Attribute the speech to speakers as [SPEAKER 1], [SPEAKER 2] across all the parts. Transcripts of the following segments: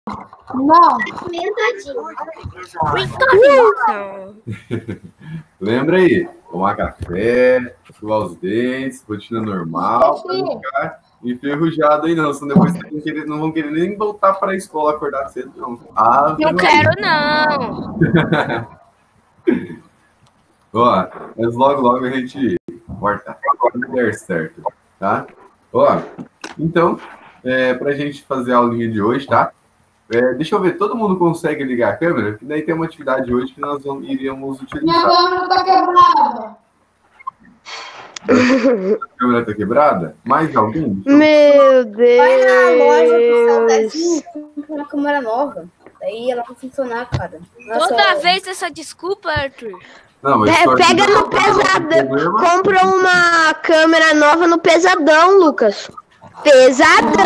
[SPEAKER 1] Não.
[SPEAKER 2] Lembra aí, tomar café, escovar os dentes, rotina normal, pra não ficar enferrujado aí não, senão depois vocês não vão querer nem voltar para a escola acordar cedo, não.
[SPEAKER 3] Não quero, não.
[SPEAKER 2] Ó, mas logo a gente corta quando der certo, tá? Ó, então, pra gente fazer a aulinha de hoje, tá? Deixa eu ver, todo mundo consegue ligar a câmera? Que daí tem uma atividade hoje que nós iríamos utilizar.
[SPEAKER 1] Minha câmera tá quebrada.
[SPEAKER 2] A câmera tá quebrada? Mais alguém?
[SPEAKER 4] Meu Deus!
[SPEAKER 5] Vai na loja do Saltezinho, compra uma câmera nova. Daí ela vai funcionar, cara.
[SPEAKER 3] Toda vez essa desculpa, Arthur.
[SPEAKER 2] Não, mas
[SPEAKER 4] Pega no pesadão. Compra uma câmera nova no pesadão, Lucas. Pesadão!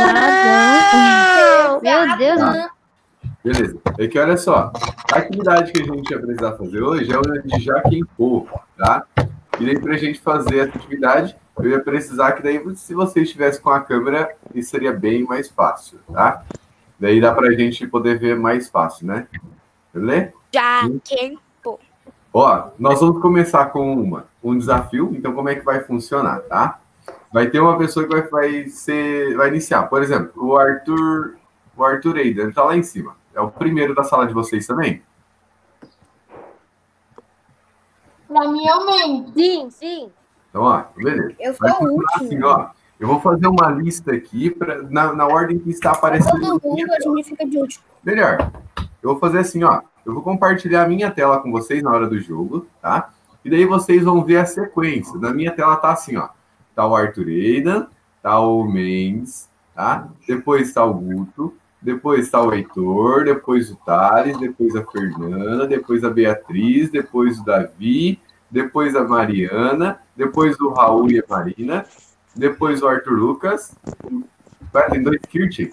[SPEAKER 5] Meu Deus, né?
[SPEAKER 2] Beleza. É que olha só, a atividade que a gente ia precisar fazer hoje é uma de já quem for, tá? E daí pra gente fazer essa atividade, eu ia precisar que daí, se você estivesse com a câmera, isso seria bem mais fácil, tá? Daí dá pra gente poder ver mais fácil, né? Beleza?
[SPEAKER 3] Já quem for.
[SPEAKER 2] Ó, nós vamos começar com um desafio, então como é que vai funcionar, tá? Vai ter uma pessoa que vai iniciar. Por exemplo, o Arthur Eidan, ele tá lá em cima. É o primeiro da sala de vocês também?
[SPEAKER 1] Pra mim é o meio.
[SPEAKER 5] Sim.
[SPEAKER 2] Então, ó, beleza.
[SPEAKER 5] Eu sou o último.
[SPEAKER 2] Assim, ó, eu vou fazer uma lista aqui na ordem que está aparecendo.
[SPEAKER 5] Todo mundo, a gente fica de último.
[SPEAKER 2] Melhor. Eu vou fazer assim, ó. Eu vou compartilhar a minha tela com vocês na hora do jogo, tá? E daí vocês vão ver a sequência. Na minha tela tá assim, ó. Tá o Arthur Eidan, tá o Mendes, tá? Depois tá o Guto, depois tá o Heitor, depois o Thales, depois a Fernanda, depois a Beatriz, depois o Davi, depois a Mariana, depois o Raul e a Marina, depois o Arthur Lucas. Tem 2 Kirt.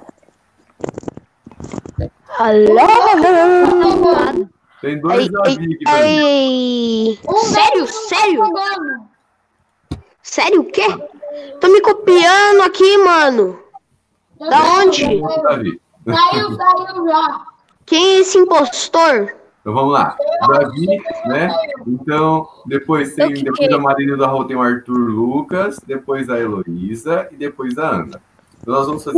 [SPEAKER 4] Alô?
[SPEAKER 2] Tem 2 Davi aqui pra mim.
[SPEAKER 4] Sério? Sério o quê? Tô me copiando aqui, mano. Da onde?
[SPEAKER 2] Davi.
[SPEAKER 1] Saiu já.
[SPEAKER 4] Quem é esse impostor?
[SPEAKER 2] Então vamos lá. Davi, né? Então, depois a Marina do Raul tem o Arthur Lucas, depois a Heloísa e depois a Ana. Então nós vamos fazer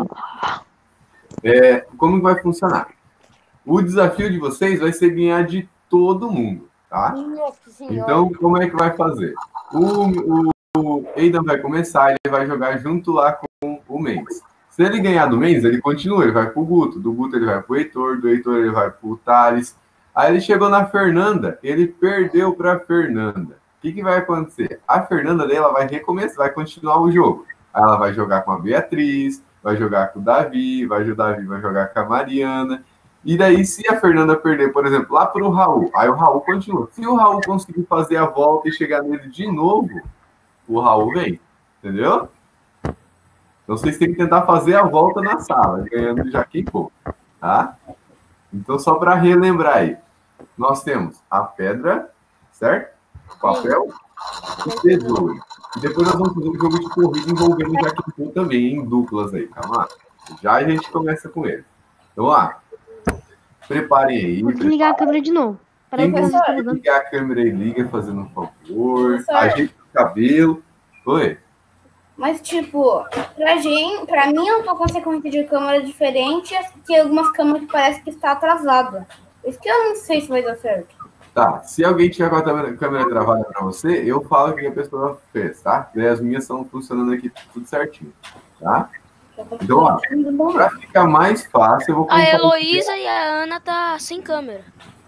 [SPEAKER 2] como vai funcionar? O desafio de vocês vai ser ganhar de todo mundo, tá? Então, como é que vai fazer? O Eidan vai começar, ele vai jogar junto lá com o Mendes. Se ele ganhar do Mendes, ele continua, ele vai pro Guto. Do Guto ele vai pro Heitor, do Heitor ele vai pro Thales. Aí ele chegou na Fernanda, ele perdeu pra Fernanda. O que vai acontecer? A Fernanda dela vai recomeçar, vai continuar o jogo. Aí ela vai jogar com a Beatriz, vai jogar com o Davi, vai jogar com a Mariana. E daí, se a Fernanda perder, por exemplo, lá pro Raul, aí o Raul continua. Se o Raul conseguir fazer a volta e chegar nele de novo, o Raul vem. Entendeu? Então, vocês têm que tentar fazer a volta na sala, ganhando já quem for, tá? Então, só para relembrar aí, nós temos a pedra, certo? Papel e tesoura. E depois nós vamos fazer um jogo de corrida envolvendo já quem for também, em duplas aí, calma lá. Já a gente começa com ele. Então, lá. Preparem aí.
[SPEAKER 4] Vou ligar a câmera de novo.
[SPEAKER 2] Quem quiser ligar a câmera e liga, fazendo um favor. Ajeita o cabelo. Oi.
[SPEAKER 5] Mas, tipo, pra mim é uma consequência de câmera diferente que algumas câmeras que parece que está atrasada. Isso que eu não sei se vai dar certo.
[SPEAKER 2] Tá, se alguém tiver com a câmera travada pra você, eu falo o que a pessoa fez, tá? E as minhas estão funcionando aqui tudo certinho, tá? Então, ó, pra ficar mais fácil, eu vou
[SPEAKER 3] A Heloísa e a Ana tá sem câmera.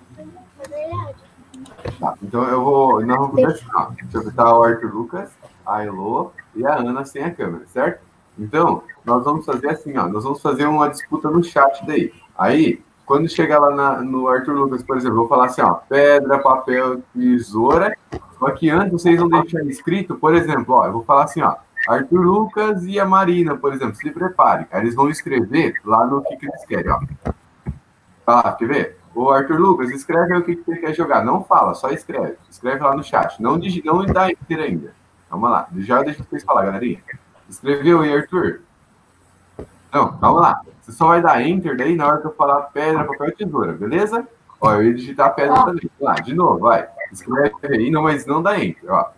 [SPEAKER 2] Tá, então nós vamos fazer assim, ó. Deixa eu botar o Arthur Lucas, a Elo e a Ana sem a câmera, certo? Então, nós vamos fazer assim, ó. Nós vamos fazer uma disputa no chat daí. Aí, quando chegar lá no Arthur Lucas, por exemplo, eu vou falar assim, ó. Pedra, papel, tesoura. Só que antes vocês vão deixar escrito, por exemplo, ó. Eu vou falar assim, ó. Arthur Lucas e a Marina, por exemplo, se preparem. Aí eles vão escrever lá no que eles querem, ó. Tá, quer ver? Ô, Arthur Lucas, escreve aí o que você quer jogar. Não fala, só escreve. Escreve lá no chat. Não dá enter ainda. Calma lá. Já deixa vocês falar, galerinha. Escreveu aí, Arthur? Não, calma lá. Você só vai dar Enter daí na hora que eu falar pedra, papel, tesoura, beleza? Ó, eu ia digitar pedra também. Lá, de novo, vai. Escreve aí, não, mas não dá Enter, ó.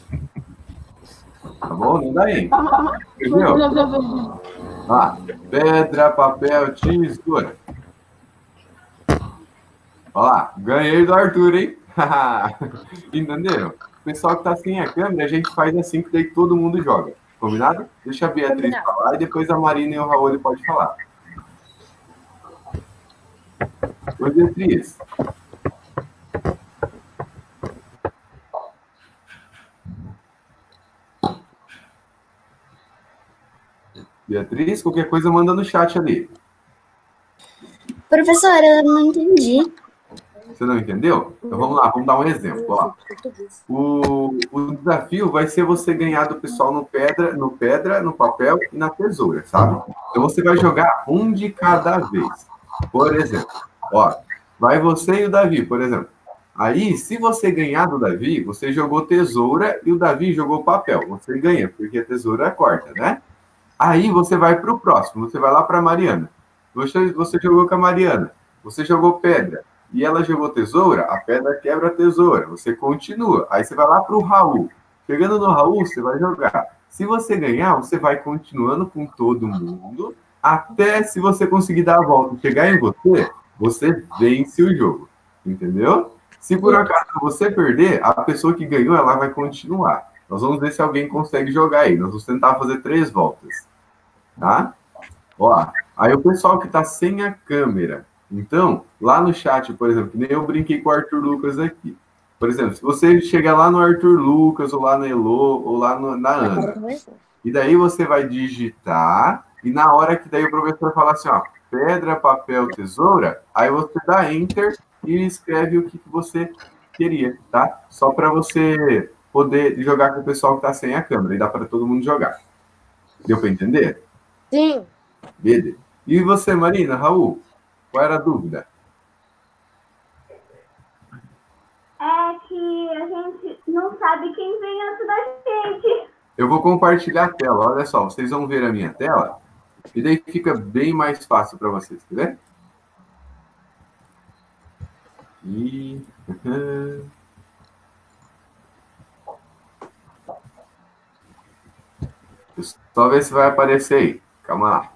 [SPEAKER 2] Tá bom? Não dá Enter. Entendeu? Ó, pedra, papel, tesoura. Ó lá, ganhei do Arthur, hein? Entenderam? O pessoal que tá sem a câmera, a gente faz assim que daí todo mundo joga. Combinado? Deixa a Beatriz falar e depois a Marina e o Raul podem falar. Oi, Beatriz. Beatriz, qualquer coisa manda no chat ali.
[SPEAKER 6] Professora, eu não entendi.
[SPEAKER 2] Você não entendeu? Então vamos lá, vamos dar um exemplo. Ó. O desafio vai ser você ganhar do pessoal no pedra, no papel e na tesoura, sabe? Então você vai jogar um de cada vez. Por exemplo, ó, vai você e o Davi, por exemplo. Aí, se você ganhar do Davi, você jogou tesoura e o Davi jogou papel. Você ganha, porque a tesoura corta, né? Aí você vai para o próximo, você vai lá para a Mariana. Você jogou com a Mariana, você jogou pedra e ela jogou tesoura, a pedra quebra a tesoura, você continua. Aí você vai lá para o Raul. Chegando no Raul, você vai jogar. Se você ganhar, você vai continuando com todo mundo, até se você conseguir dar a volta e chegar em você, você vence o jogo. Entendeu? Se por acaso você perder, a pessoa que ganhou, ela vai continuar. Nós vamos ver se alguém consegue jogar aí. Nós vamos tentar fazer 3 voltas. Tá? Ó, aí o pessoal que tá sem a câmera. Então, lá no chat, por exemplo, que nem eu brinquei com o Arthur Lucas aqui. Por exemplo, se você chegar lá no Arthur Lucas, ou lá na Elô, ou lá na Ana, e daí você vai digitar, e na hora que daí o professor falar assim, ó, pedra, papel, tesoura, aí você dá Enter e escreve o que você queria, tá? Só para você poder jogar com o pessoal que tá sem a câmera, e dá para todo mundo jogar. Deu para entender?
[SPEAKER 6] Sim.
[SPEAKER 2] Beleza. E você, Marina, Raul, qual era a dúvida?
[SPEAKER 7] É que a gente não sabe quem vem antes da gente.
[SPEAKER 2] Eu vou compartilhar a tela, olha só, vocês vão ver a minha tela, e daí fica bem mais fácil para vocês, quer ver? E... só ver se vai aparecer aí. Calma lá.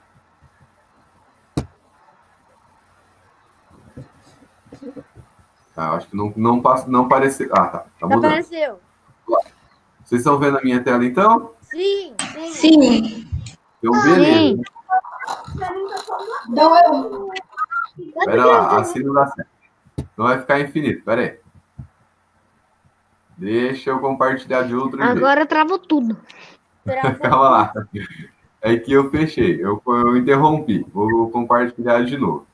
[SPEAKER 2] Tá, acho que não apareceu. Ah, tá. Tá mudando.
[SPEAKER 6] Apareceu.
[SPEAKER 2] Vocês estão vendo a minha tela, então?
[SPEAKER 6] Sim.
[SPEAKER 4] Sim.
[SPEAKER 2] Então, beleza.
[SPEAKER 1] Não, eu...
[SPEAKER 2] Espera lá, assim não dá certo. Não vai ficar infinito, espera aí. Deixa eu compartilhar de outro jeito.
[SPEAKER 4] Agora travou tudo.
[SPEAKER 2] Calma lá. É que eu fechei, eu interrompi. Vou compartilhar de novo.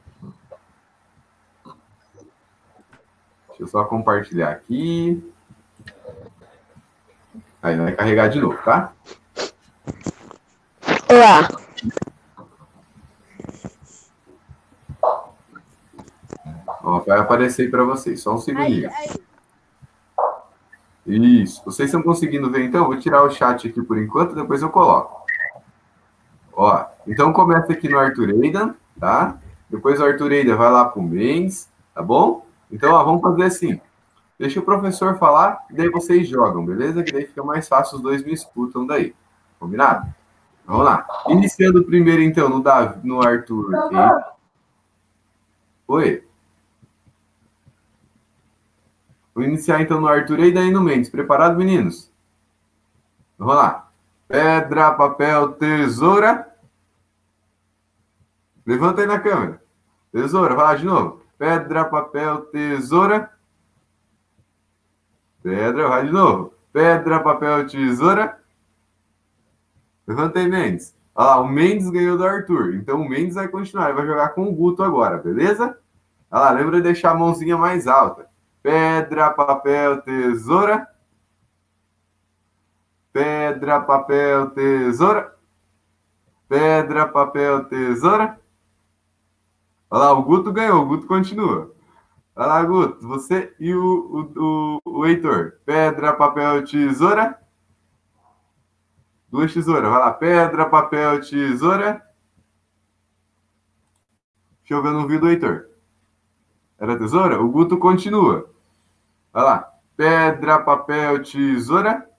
[SPEAKER 2] Deixa eu só compartilhar aqui. Aí vai carregar de novo, tá?
[SPEAKER 4] Olá.
[SPEAKER 2] Ó, vai aparecer para vocês, só um segundinho. Isso. Vocês estão conseguindo ver, então? Vou tirar o chat aqui por enquanto, depois eu coloco. Ó, então começa aqui no Arthur Aidan, tá? Depois o Arthur Aidan vai lá pro Mendes, tá bom? Então, ó, vamos fazer assim. Deixa o professor falar, e daí vocês jogam, beleza? Que daí fica mais fácil, os dois me escutam daí. Combinado? Vamos lá. Iniciando primeiro, então, no Arthur. Oi. Vou iniciar, então, no Arthur e daí no Mendes. Preparado, meninos? Vamos lá. Pedra, papel, tesoura. Levanta aí na câmera. Tesoura, vai lá de novo. Pedra, papel, tesoura. Pedra, vai de novo. Pedra, papel, tesoura. Levanta aí, Mendes. Olha lá, o Mendes ganhou do Arthur. Então, o Mendes vai continuar. Ele vai jogar com o Guto agora, beleza? Olha lá, lembra de deixar a mãozinha mais alta. Pedra, papel, tesoura. Pedra, papel, tesoura. Pedra, papel, tesoura. Olha lá, o Guto ganhou, o Guto continua. Olha lá, Guto, você e o Heitor. Pedra, papel, tesoura. 2 tesouras, vai lá. Pedra, papel, tesoura. Deixa eu ver no vídeo do Heitor. Era tesoura? O Guto continua. Vai lá. Pedra, papel, tesoura.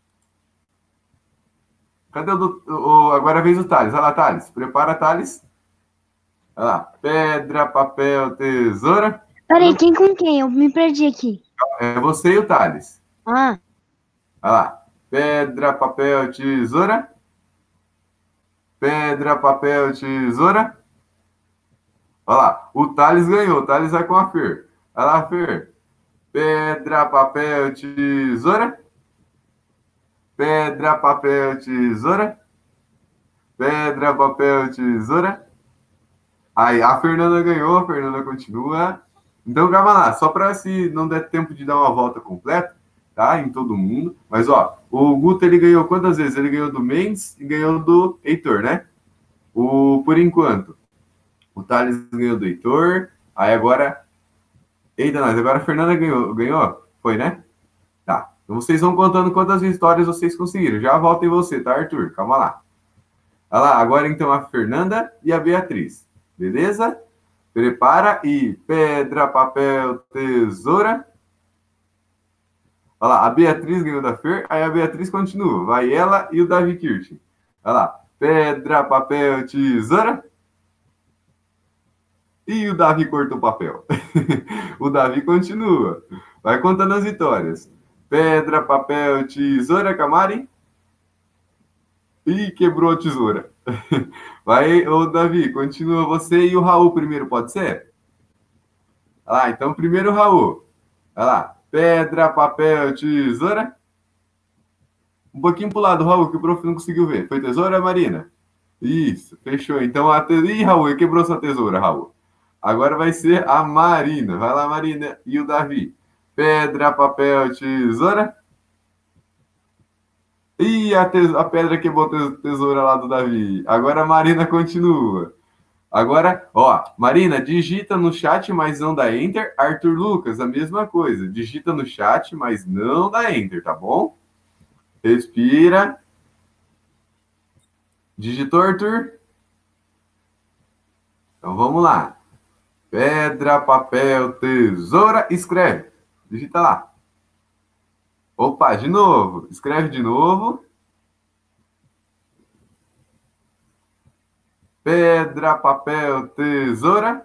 [SPEAKER 2] Cadê agora é a vez do Thales. Vai lá, Thales. Prepara, Thales. Vai lá. Pedra, papel, tesoura.
[SPEAKER 6] Peraí, quem com quem? Eu me perdi aqui.
[SPEAKER 2] É você e o Thales.
[SPEAKER 6] Ah,
[SPEAKER 2] Vai lá. Pedra, papel, tesoura. Pedra, papel, tesoura. Olha lá. O Thales ganhou. O Thales vai com a Fer. Vai lá, Fer. Pedra, papel, tesoura. Pedra, papel, tesoura. Pedra, papel, tesoura. Aí, a Fernanda ganhou. A Fernanda continua. Então, calma lá. Só para se não der tempo de dar uma volta completa, tá? Em todo mundo. Mas, ó, o Guto, ele ganhou quantas vezes? Ele ganhou do Mendes e ganhou do Heitor, né? Por enquanto. O Thales ganhou do Heitor. Aí, agora... Eita, nós. Agora a Fernanda ganhou? Foi, né? Tá. Então, vocês vão contando quantas vitórias vocês conseguiram. Já volto em você, tá, Arthur? Calma lá. Olha lá. Agora, então, a Fernanda e a Beatriz. Beleza? Prepara e pedra, papel, tesoura. Olha lá, a Beatriz ganhou da Fer, aí a Beatriz continua. Vai ela e o Davi Kirch. Olha lá, pedra, papel, tesoura. E o Davi cortou o papel. O Davi continua. Vai contando as vitórias. Pedra, papel, tesoura, Camari. Ih, quebrou a tesoura. Vai, ô Davi, continua você e o Raul primeiro, pode ser? Olha lá, então primeiro o Raul. Olha lá, pedra, papel, tesoura. Um pouquinho pro lado, Raul, que o prof não conseguiu ver. Foi tesoura, Marina? Isso, fechou. Então, Ih, Raul, quebrou sua tesoura, Raul. Agora vai ser a Marina. Vai lá, Marina e o Davi. Pedra, papel, tesoura. Ih, a pedra quebrou a tesoura lá do Davi. Agora a Marina continua. Agora, ó, Marina, digita no chat, mas não dá Enter. Arthur Lucas, a mesma coisa. Digita no chat, mas não dá Enter, tá bom? Respira. Digitou, Arthur? Então vamos lá. Pedra, papel, tesoura, escreve. Digita lá. Opa, de novo. Escreve de novo. Pedra, papel, tesoura.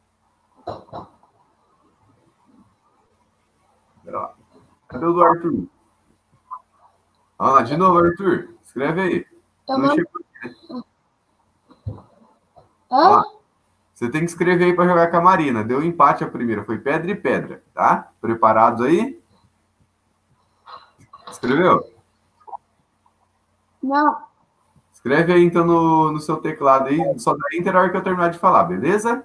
[SPEAKER 2] Pera lá. Cadê o do Arthur? Olha lá, de novo, Arthur. Escreve aí. Não chegou. Ó, você tem que escrever aí para jogar com a Marina. Deu empate a primeira. Foi pedra e pedra, tá? Preparados aí? Escreveu?
[SPEAKER 1] Não.
[SPEAKER 2] Escreve aí, então, no seu teclado aí. Só dá Enter na hora que eu terminar de falar, beleza?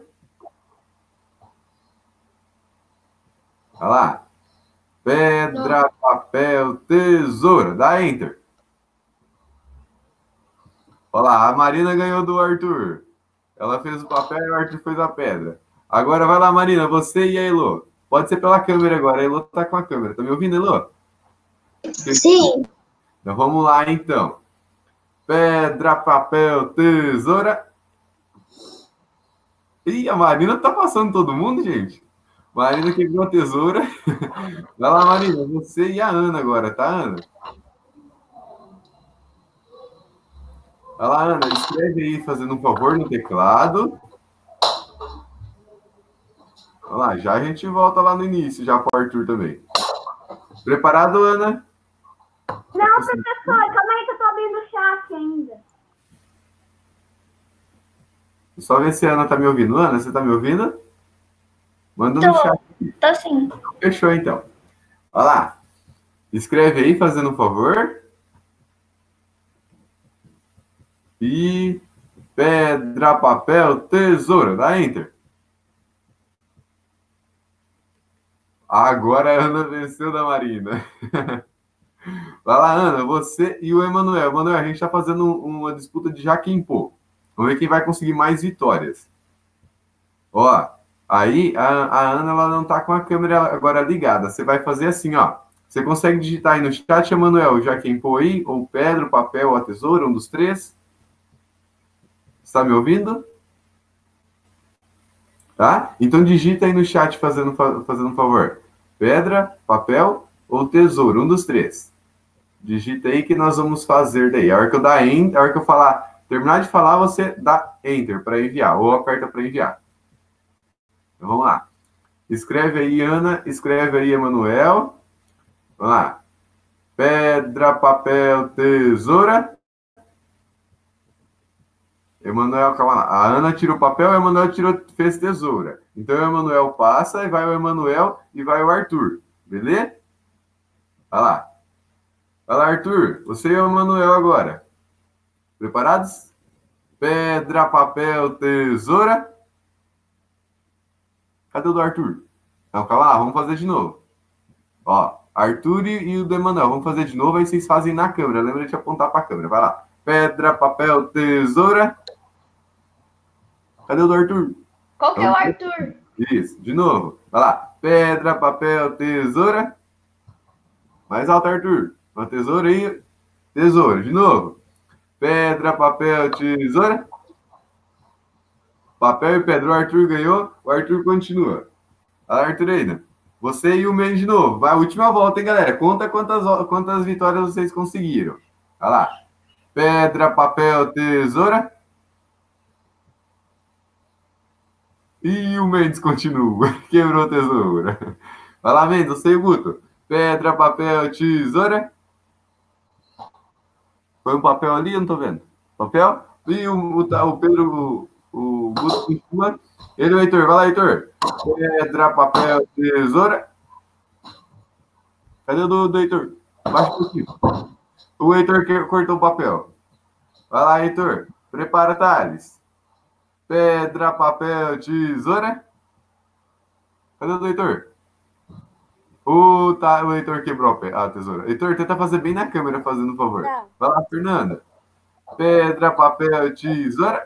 [SPEAKER 2] Olha lá. Pedra, papel, tesoura. Dá Enter. Olha lá, a Marina ganhou do Arthur. Ela fez o papel e o Arthur fez a pedra. Agora vai lá, Marina, você e a Elô. Pode ser pela câmera agora. A Elô tá com a câmera. Tá me ouvindo, Elô?
[SPEAKER 6] sim.
[SPEAKER 2] Então vamos lá, então. Pedra, papel, tesoura. Ih, a Marina tá passando todo mundo, gente. Marina quebrou a tesoura. Vai lá, Marina, você e a Ana agora, tá, Ana? Vai lá, Ana, escreve aí, fazendo um favor no teclado. Olha lá, já a gente volta lá no início, já pro Arthur também. Preparado, Ana?
[SPEAKER 7] Não, professor, calma aí que eu tô abrindo o chat ainda.
[SPEAKER 2] Só ver se a Ana tá me ouvindo. Ana, você tá me ouvindo? Manda no chat.
[SPEAKER 5] Tá sim.
[SPEAKER 2] Fechou, então. Olha lá. Escreve aí, fazendo um favor. E pedra, papel, tesoura. Dá Enter. Agora a Ana venceu da Marina. Vai lá, Ana, você e o Emanuel. Emanuel, a gente está fazendo uma disputa de Jaquim-Pô. Vamos ver quem vai conseguir mais vitórias. Ó, aí a Ana ela não está com a câmera agora ligada. Você vai fazer assim, ó. Você consegue digitar aí no chat, Emanuel, o Jaquim-Pô aí, ou pedra, papel ou a tesoura, um dos três? Está me ouvindo? Tá? Então digita aí no chat fazendo um favor. Pedra, papel ou tesoura? Um dos três. Digita aí que nós vamos fazer daí. A hora que eu dar enter, a hora que eu falar, terminar de falar, você dá enter para enviar ou aperta para enviar. Então, vamos lá. Escreve aí, Ana. Escreve aí, Emanuel. Vamos lá. Pedra, papel, tesoura. Emanuel, calma lá. A Ana tirou papel, o Emanuel fez tesoura. Então o Emanuel passa e vai o Emanuel e vai o Arthur. Beleza? Vai lá. Vai lá, Arthur. Você e o Emanuel agora. Preparados? Pedra, papel, tesoura. Cadê o do Arthur? Não, calma lá. Vamos fazer de novo. Ó, Arthur e o do Emanuel. Vamos fazer de novo, aí vocês fazem na câmera. Lembra de apontar para a câmera. Vai lá. Pedra, papel, tesoura. Cadê o do Arthur?
[SPEAKER 5] Qual que é o Arthur?
[SPEAKER 2] Isso, de novo. Vai lá. Pedra, papel, tesoura. Mais alto, Arthur. Uma tesoura aí. Tesoura, de novo. Pedra, papel, tesoura. Papel e pedra. O Arthur ganhou. O Arthur continua. Vai lá, Arthur ainda. Você e o Mendes de novo. Vai, última volta, hein, galera? Conta quantas vitórias vocês conseguiram. Vai lá. Pedra, papel, tesoura. E o Mendes continua. Quebrou a tesoura. Vai lá, Mendes, você e o Guto. Pedra, papel, tesoura. Foi um papel ali? Eu não tô vendo. Papel? E o Pedro, o Guto continua. Ele e o Heitor. Vai lá, Heitor. Pedra, papel, tesoura. Cadê o do Heitor? Baixa um pouquinho. O Heitor cortou o papel. Vai lá, Heitor. Prepara, Thales. Pedra, papel, tesoura. Cadê o Heitor? O Heitor quebrou a tesoura. Heitor, tenta fazer bem na câmera, fazendo um favor. Tá. Vai lá, Fernanda. Pedra, papel, tesoura.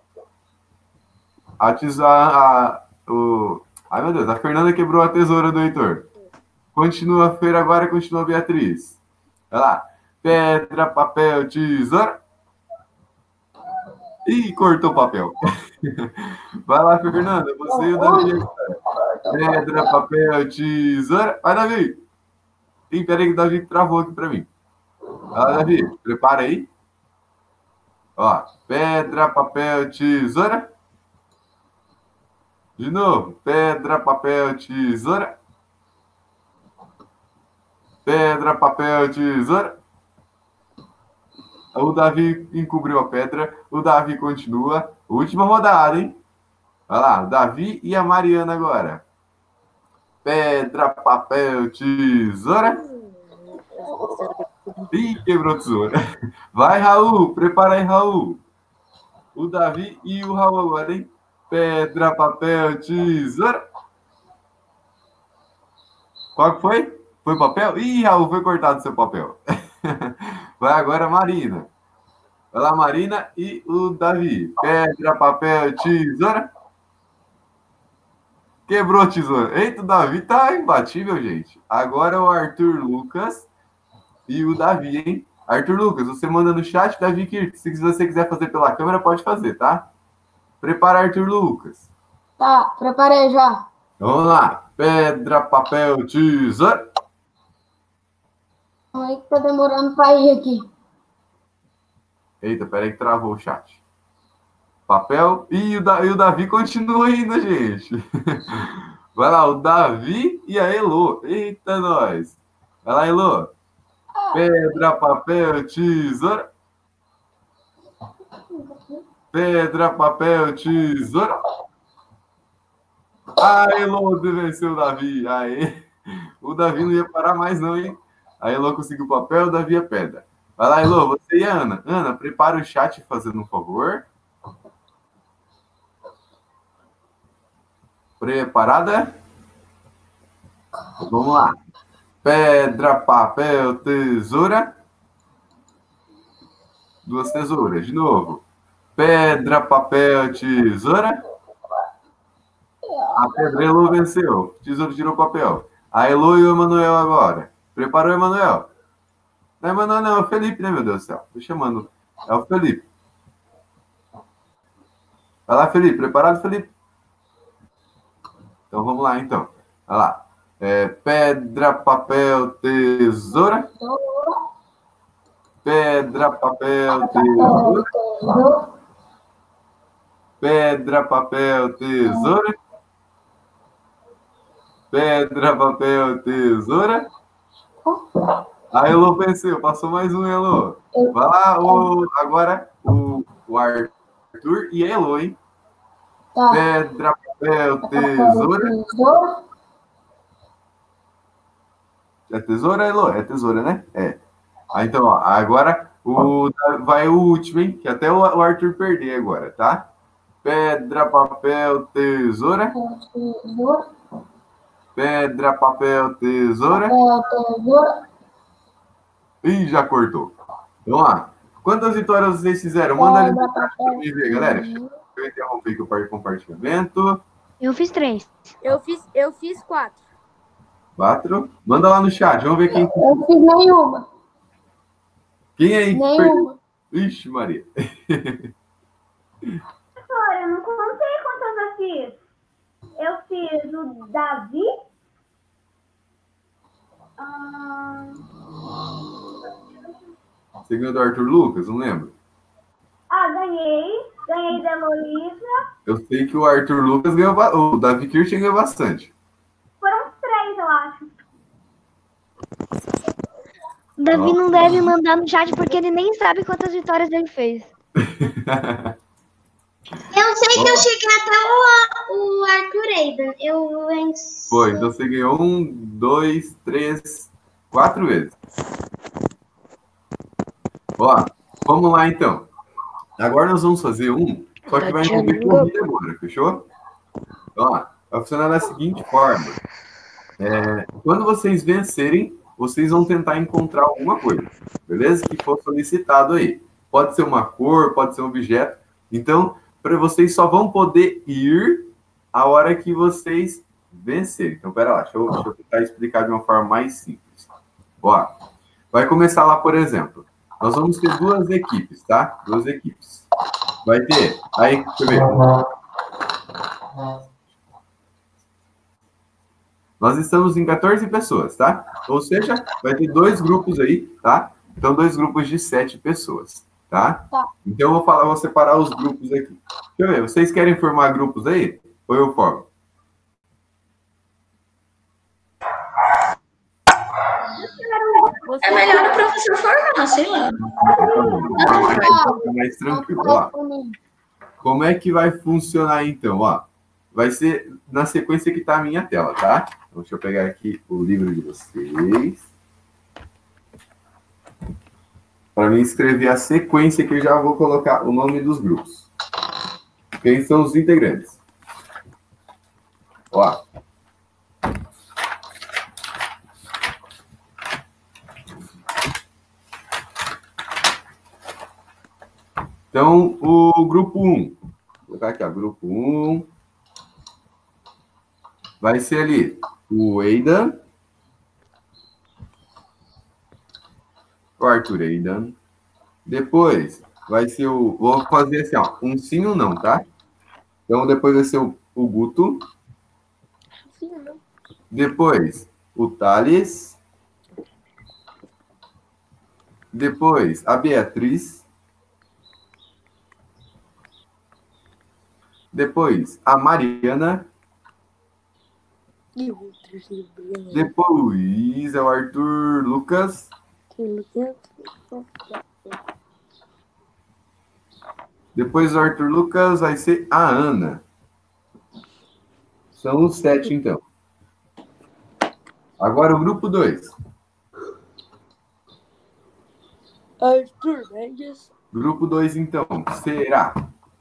[SPEAKER 2] A tesoura... Ai, meu Deus, a Fernanda quebrou a tesoura do Heitor. Continua a Feira agora, continua a Beatriz. Vai lá. Pedra, papel, tesoura. Ih, cortou o papel. Vai lá, Fernanda. Você e o Davi. Pedra, papel, tesoura. Vai, Davi. Ih, peraí que o Davi travou aqui pra mim. Vai lá, Davi. Prepara aí. Ó. Pedra, papel, tesoura. De novo. Pedra, papel, tesoura. Pedra, papel, tesoura. O Davi encobriu a pedra. O Davi continua. Última rodada, hein? Vai lá, o Davi e a Mariana agora. Pedra, papel, tesoura. Ih, quebrou a tesoura. Vai, Raul. Prepara aí, Raul. O Davi e o Raul agora, hein? Pedra, papel, tesoura. Qual que foi? Foi papel? Ih, Raul, foi cortado seu papel. Vai agora a Marina. Vai lá, Marina e o Davi. Pedra, papel, tesoura. Quebrou a tesoura. Eita, o Davi tá imbatível, gente. Agora o Arthur Lucas e o Davi, hein? Arthur Lucas, você manda no chat, Davi Kirk. Se você quiser fazer pela câmera, pode fazer, tá? Prepara, Arthur Lucas.
[SPEAKER 1] Tá, preparei já.
[SPEAKER 2] Vamos lá. Pedra, papel, tesoura.
[SPEAKER 1] Aí que tá demorando pra ir aqui.
[SPEAKER 2] Eita, peraí que travou o chat. Papel. E o Davi continua ainda, gente. Vai lá, o Davi e a Elô. Eita, nós. Vai lá, Elô. Pedra, papel, tesoura. Pedra, papel, tesoura. A Elô venceu o Davi. Aê. O Davi não ia parar mais não, hein? A Elô conseguiu o papel, o Davi a pedra. Vai lá, Elô, você e a Ana. Ana, prepara o chat fazendo um favor. Preparada? Vamos lá. Pedra, papel, tesoura. Duas tesouras. De novo. Pedra, papel, tesoura. A pedra Elô venceu. Tesouro tirou o papel. A Elô e o Emanuel agora. Preparou, Emanuel? Não é Emanuel, não. É o Felipe, né, meu Deus do céu? Tô chamando. É o Felipe. Vai lá, Felipe. Preparado, Felipe? Então, vamos lá, então. Olha lá. Pedra, papel, tesoura. Pedra, papel, tesoura. Pedra, papel, tesoura. Pedra, papel, tesoura. A Elô venceu. Passou mais um, Elô. Vai lá, agora o Arthur e a Elô, hein?
[SPEAKER 1] Tá.
[SPEAKER 2] Pedra, papel, tesoura. É tesoura, Elô? É tesoura, né? É. Então, ó, agora vai o último, hein? Que até o Arthur perder agora, tá? Pedra, papel, tesoura. Pedra, papel, tesoura. Ih, já cortou. Vamos lá. Quantas vitórias vocês fizeram? Manda ali no chat pra mim ver, galera. Deixa eu interromper aqui o compartilhamento.
[SPEAKER 6] Eu fiz 3.
[SPEAKER 8] Eu fiz 4.
[SPEAKER 2] 4. Manda lá no chat. Vamos ver quem...
[SPEAKER 1] Eu fiz nenhuma.
[SPEAKER 2] Quem aí?
[SPEAKER 1] Nenhuma.
[SPEAKER 2] Ixi, Maria.
[SPEAKER 7] Professora, eu não contei quantas eu fiz. Eu fiz o Davi.
[SPEAKER 2] Você ganhou do Arthur Lucas? Não lembro.
[SPEAKER 7] Ganhei. Ganhei da Heloísa.
[SPEAKER 2] Eu sei que o Arthur Lucas ganhou... O Davi Kirchen ganhou bastante.
[SPEAKER 7] Foram 3, eu acho.
[SPEAKER 6] O Davi não deve mandar no chat porque ele nem sabe quantas vitórias ele fez.
[SPEAKER 9] Eu sei que eu cheguei até o Arthur Aidan. Eu venci.
[SPEAKER 2] Foi, então você ganhou 1, 2, 3, 4 vezes. Ó, vamos lá então. Agora nós vamos fazer um, só que vai envolver corrida agora, fechou? Ó, vai funcionar da seguinte forma. Quando vocês vencerem, vocês vão tentar encontrar alguma coisa, beleza? Que for solicitado aí. Pode ser uma cor, pode ser um objeto. Então, para vocês só vão poder ir a hora que vocês vencerem. Então, pera lá, deixa eu tentar explicar de uma forma mais simples. Ó, vai começar lá, por exemplo. Nós vamos ter 2 equipes, tá? 2 equipes. Vai ter... Aí, deixa eu ver. Nós estamos em 14 pessoas, tá? Ou seja, vai ter 2 grupos aí, tá? Então, 2 grupos de 7 pessoas, tá? Então, eu vou separar os grupos aqui. Deixa eu ver, vocês querem formar grupos aí? Ou eu formo?
[SPEAKER 9] É melhor o professor formar, sei lá.
[SPEAKER 2] Mais tranquilo, ó. Como é que vai funcionar, então? Ó, vai ser na sequência que está a minha tela, tá? Então, deixa eu pegar aqui o livro de vocês. Para mim escrever a sequência que eu já vou colocar o nome dos grupos. Quem são os integrantes? Ó. Então, o grupo 1. Vou colocar aqui, ó. Grupo 1. Vai ser ali o Aidan. O Arthur Aidan. Depois vai ser o... Vou fazer assim, ó. Um sim ou não, tá? Então, depois vai ser o Guto. Depois, o Thales. Depois, a Beatriz. Depois, a Mariana. Depois, é o Arthur Lucas. Depois do Arthur Lucas vai ser a Ana. São os 7, então. Agora o grupo 2.
[SPEAKER 8] Arthur Mendes.
[SPEAKER 2] Grupo 2, então, será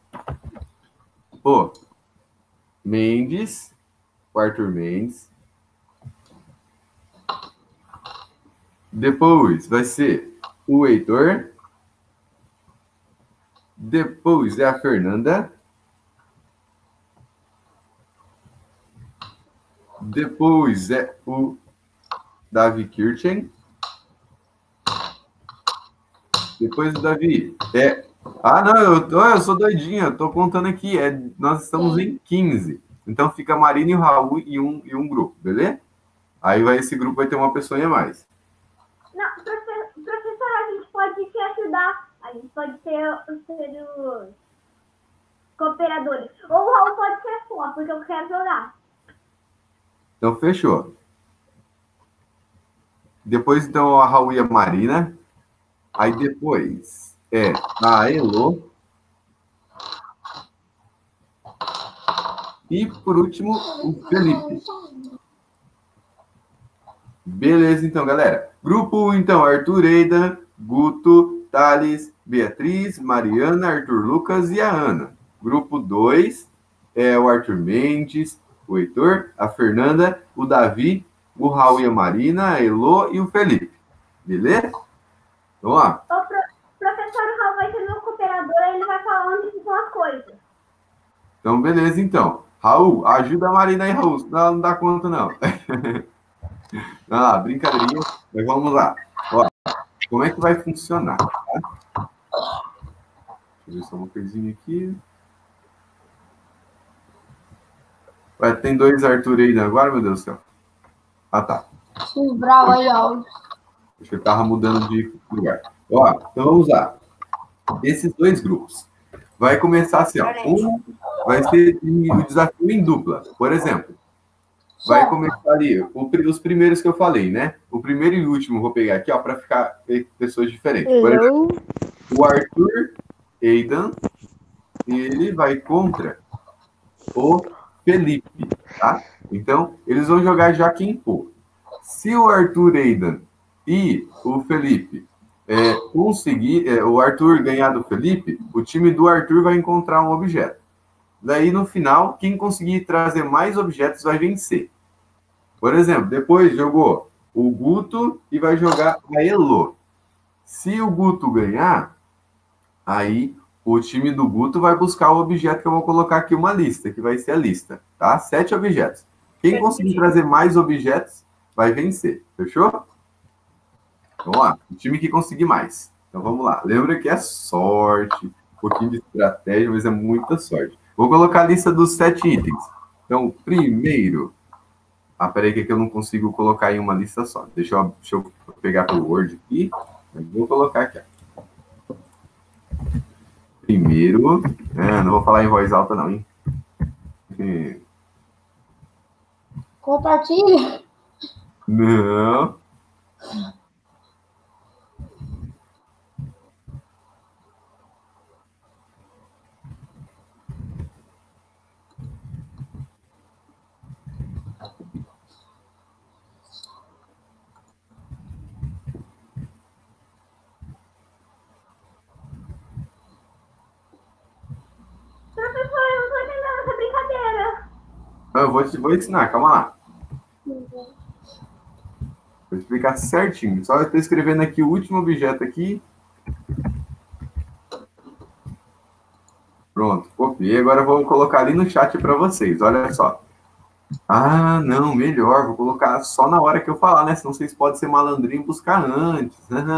[SPEAKER 2] o Mendes, o Arthur Mendes. Depois vai ser o Heitor. Depois é a Fernanda. Depois é o Davi Kirchen. Depois do Davi é... Ah, não, eu sou doidinho, eu tô contando aqui. Nós estamos em 15. Então fica a Marina e o Raul e um grupo, beleza? Aí esse grupo vai ter uma pessoa a mais.
[SPEAKER 7] Não, professor, a gente pode se ajudar. A gente pode ser os cooperadores. Ou o Raul pode ser só, porque eu quero jogar.
[SPEAKER 2] Então, fechou. Depois, então, a Raul e a Marina. Aí, depois, a Elo. E, por último, o Felipe. Beleza, então, galera. Grupo 1, então, Arthur, Eidan, Guto, Thales, Beatriz, Mariana, Arthur Lucas e a Ana. Grupo 2 é o Arthur Mendes, o Heitor, a Fernanda, o Davi, o Raul e a Marina, a Elo e o Felipe. Beleza? Vamos lá.
[SPEAKER 7] O professor Raul vai ser meu cooperador, ele vai falar onde ficam as coisas.
[SPEAKER 2] Então, beleza, então. Raul, ajuda a Marina aí, Raul, senão ela não dá conta, não. Brincadeirinha, mas vamos lá. Ó, como é que vai funcionar? Tá? Deixa eu ver só uma coisinha aqui. Tem 2 Arthur aí agora, meu Deus do céu. Ah, tá.
[SPEAKER 1] Sim, bravo aí, áudio.
[SPEAKER 2] Acho que eu tava mudando de lugar. Ó, então vamos lá. Esses 2 grupos. Vai começar assim, ó. Um vai ser o desafio em dupla. Por exemplo, vai começar ali os primeiros que eu falei, né? O primeiro e o último vou pegar aqui, ó, para ficar pessoas diferentes. Por exemplo, o Arthur Eidan, ele vai contra o Felipe, tá? Então, eles vão jogar já quem for. Se o Arthur Eidan e o Felipe conseguir, o Arthur ganhar do Felipe, o time do Arthur vai encontrar um objeto. Daí, no final, quem conseguir trazer mais objetos vai vencer. Por exemplo, depois jogou o Guto e vai jogar a Elo. Se o Guto ganhar, aí o time do Guto vai buscar o objeto que eu vou colocar aqui, uma lista, que vai ser a lista, tá? 7 objetos. Quem conseguir trazer mais objetos vai vencer, fechou? Vamos lá, o time que conseguir mais. Então vamos lá. Lembra que é sorte, um pouquinho de estratégia, mas é muita sorte. Vou colocar a lista dos 7 itens. Então, primeiro... peraí que aqui eu não consigo colocar em uma lista só. Deixa eu pegar pelo Word aqui. Vou colocar aqui, ó. Primeiro... não vou falar em voz alta, não, hein?
[SPEAKER 1] Compartilha.
[SPEAKER 2] Não.
[SPEAKER 7] Professor, eu não tô entendendo essa brincadeira.
[SPEAKER 2] Eu vou ensinar, calma lá. Vou explicar certinho. Só eu estou escrevendo aqui o último objeto aqui. Pronto, copiei. Agora eu vou colocar ali no chat para vocês. Olha só. Não, melhor. Vou colocar só na hora que eu falar, né? Senão vocês podem ser malandrinho e buscar antes.